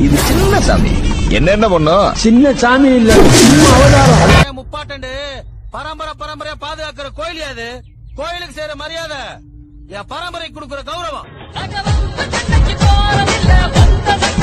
இது சின்ன சாமி. என்ன பண்ணும்? சின்ன சாமி இல்ல, அவதாரம். முப்பாட்டண்டு பரம்பரையா பாதுகாக்கிற கோயில் அது. கோயிலுக்கு செய்யற மரியாதை, என் பரம்பரை கொடுக்கிற கௌரவம்.